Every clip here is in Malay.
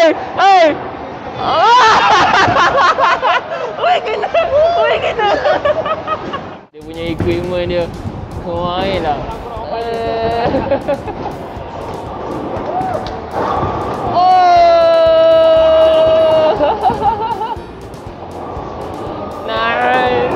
Hei. Oi kena. Oi kena. Dia punya equipment dia main lah. Oh. Nice.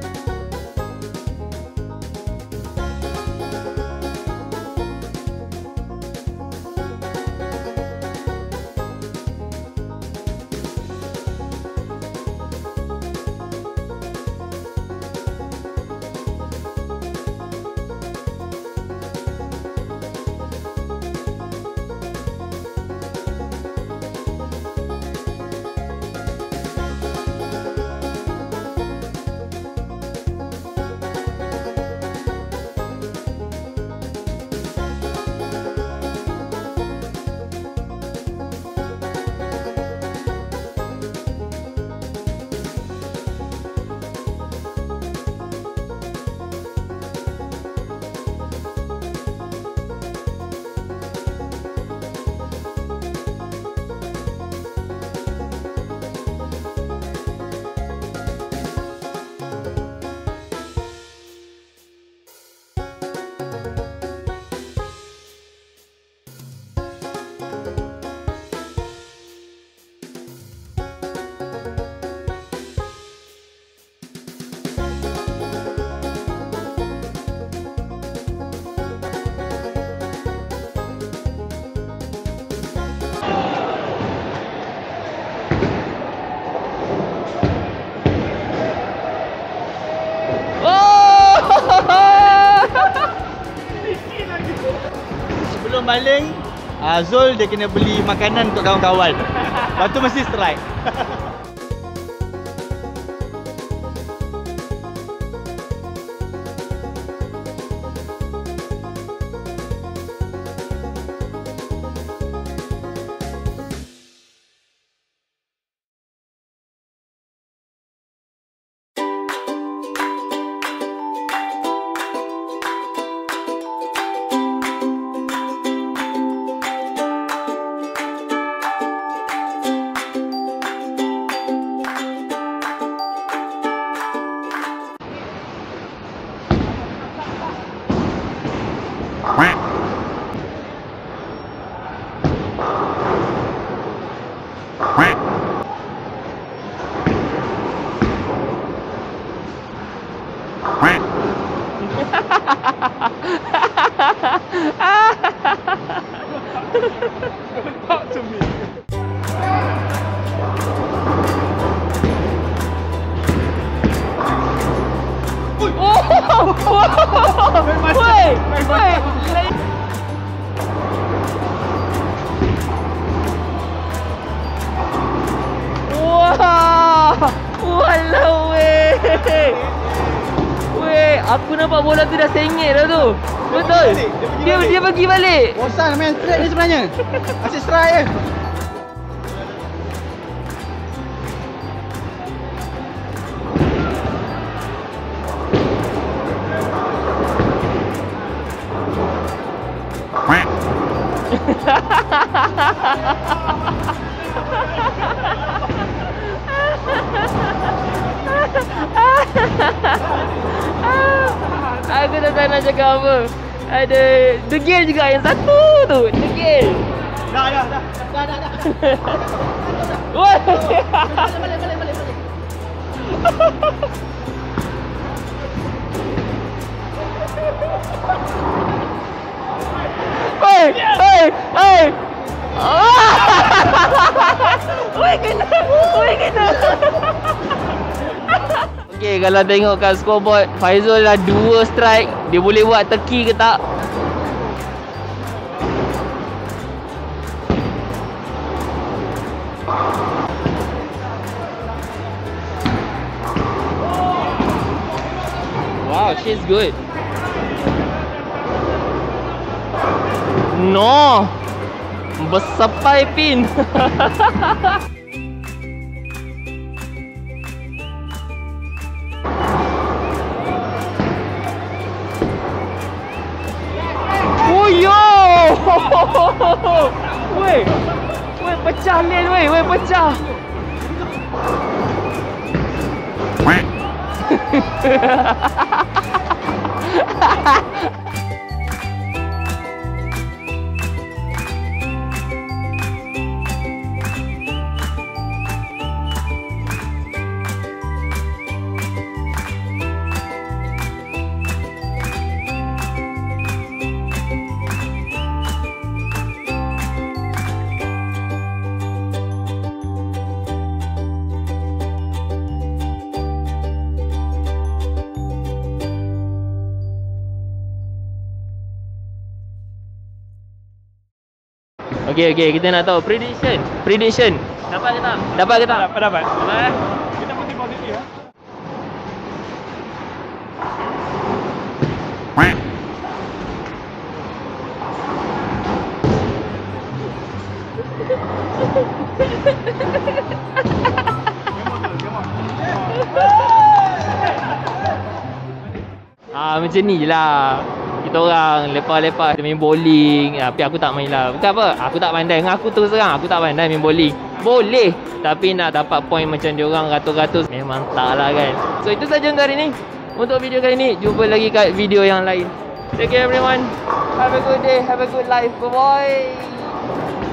Sebelum baling, Zul dia kena beli makanan untuk kawan-kawan. Lepas tu mesti strike. Don't talk to me. Walau weh. Weh, aku nampak bola tu dah sengit dah tu. Betul. Dia pergi balik. Bosan main straight ni sebenarnya. Asyik strike je. Aku tak nak cakap apa. Ada degil juga yang satu tu. Degil. Dah. Woi. Balik. Hei. Woi kena. Okey, kalau tengok kat scoreboard, Faizul dah 2 strike. Dia boleh buat teki ke tak? Wow, she's good. No. Bersapai pin. Oh yo. Weh pecah lane weh. Weh pecah. Okey, kita nak tahu prediction. Dapat ke tak? Dapat ke tak? Dapat. Dapat. Kita mesti positif ya. Macam ni je lah. Kita orang lepas-lepas main bowling. Tapi aku tak main lah. Bukan apa, aku tak pandai. Dengan aku terus terang, aku tak pandai main bowling. Boleh, tapi nak dapat point macam diorang ratus-ratus memang tak lah kan. So itu saja untuk hari ni. Untuk video kali ni, jumpa lagi kat video yang lain. Take care everyone. Have a good day, have a good life. Bye-bye.